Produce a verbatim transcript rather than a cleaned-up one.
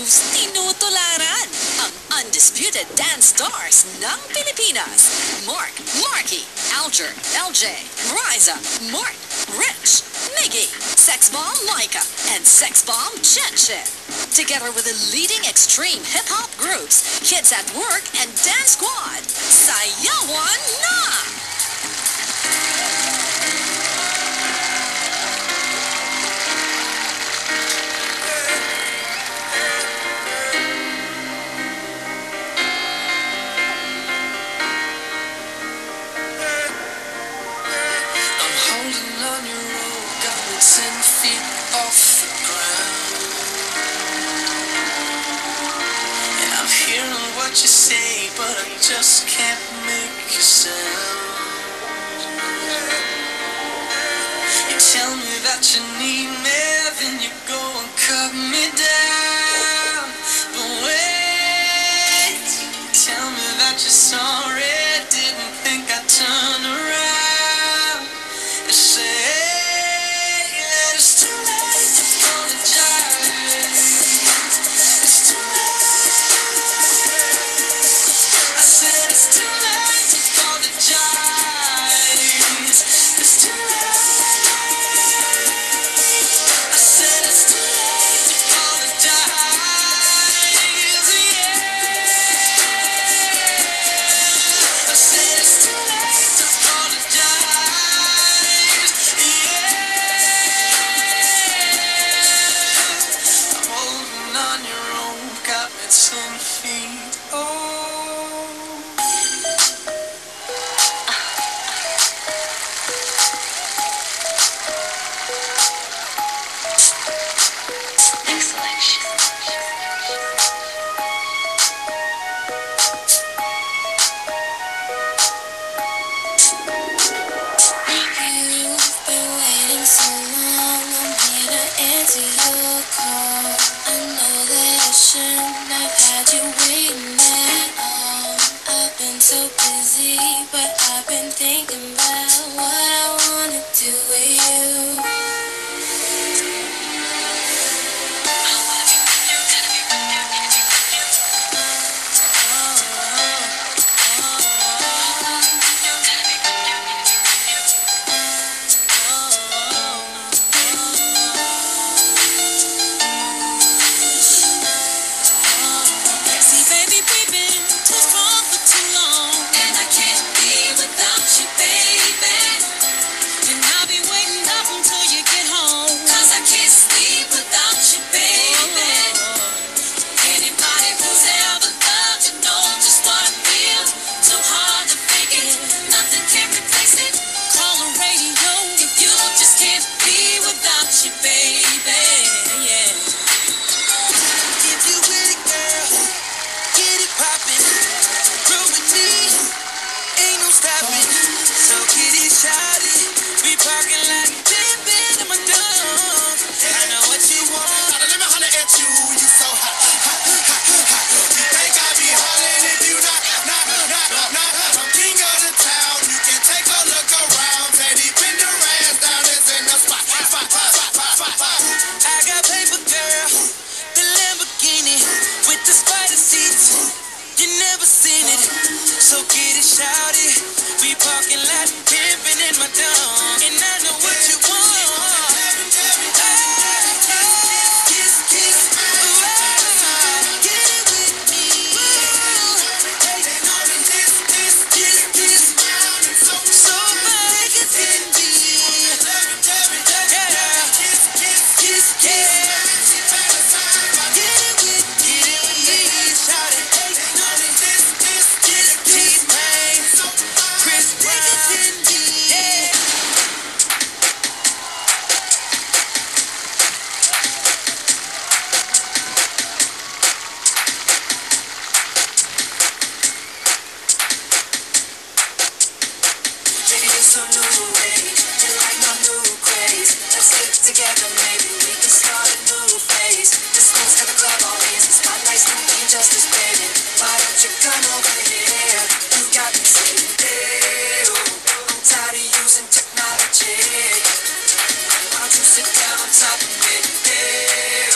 moves tinutularan ang undisputed dance stars ng Pilipinas. Mark, Marky, Alger, L J, Riza, Mort, Rich, Miggy, Sex Bomb Micah, and Sex Bomb Chen Chen. Together with the leading extreme hip-hop groups, Kids at Work, and Dance Squad, Sayawan na! Ten feet off the ground, and I'm hearing what you say, but I just can't make a sound. You tell me that you need me, then you go and cut me down. But wait, you tell me that you're sorry, didn't think I'd turn around and say it's too late to apologize. It's too late. I said it's too late to apologize. It's too late. I said it's too late to apologize. Yeah. I said it's too late to apologize. Yeah. On your own, got me ten feet. Oh, Next selection. You've been waiting so long, I'm here to answer your call. I know that I shouldn't have had you waiting at all. I've been so busy, but I've been thinking about what I wanna do with you. See, baby, we've been too strong for too long, and I can't be without you, baby. And I'll be waiting up until you get home, 'cause I can't sleep without you, baby. Anybody who's ever loved you knows just what it feels. Too hard to fake it, nothing can replace it. Call the radio if you just can't be without you, baby. Yeah. if you with it, girl, get it poppin'. Groove with me, ain't no stopping. So get it shawty, we parking like pimpin' in my dog. I know what you want. Let me holler at you, you so hot, hot, hot, hot. You think I be hollering if you not, not, not, not. I'm king of the town, you can take a look around. Teddy Pendergrass down is in the spot, spot, spot, spot, spot, spot. I got paper, girl, the Lamborghini with the spider seats. You never seen it, so get it shouty. We parking lot pimpin' in my dome, and I know what you want. Kiss, kiss, ooh, get it with me. Kiss, kiss, kiss, so fine it can be. Yeah, kiss, kiss, kiss, kiss. Get it with, get it with me, shout it. Kiss, kiss, kiss, T-Pain, Chris Brown, yeah. Baby, you're so new age, you like my new craze. Let's get together, maybe we can start a new phase. This one's got the club on easy, spotlight's doing injustice, baby. Why don't you come over here? You got me saying, hey, oh, I'm tired of using technology. Why don't you sit down on top of me? Hey,